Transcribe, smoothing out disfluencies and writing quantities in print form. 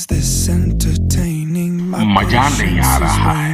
Is this entertaining? My मजा नहीं आ patience is रहा है।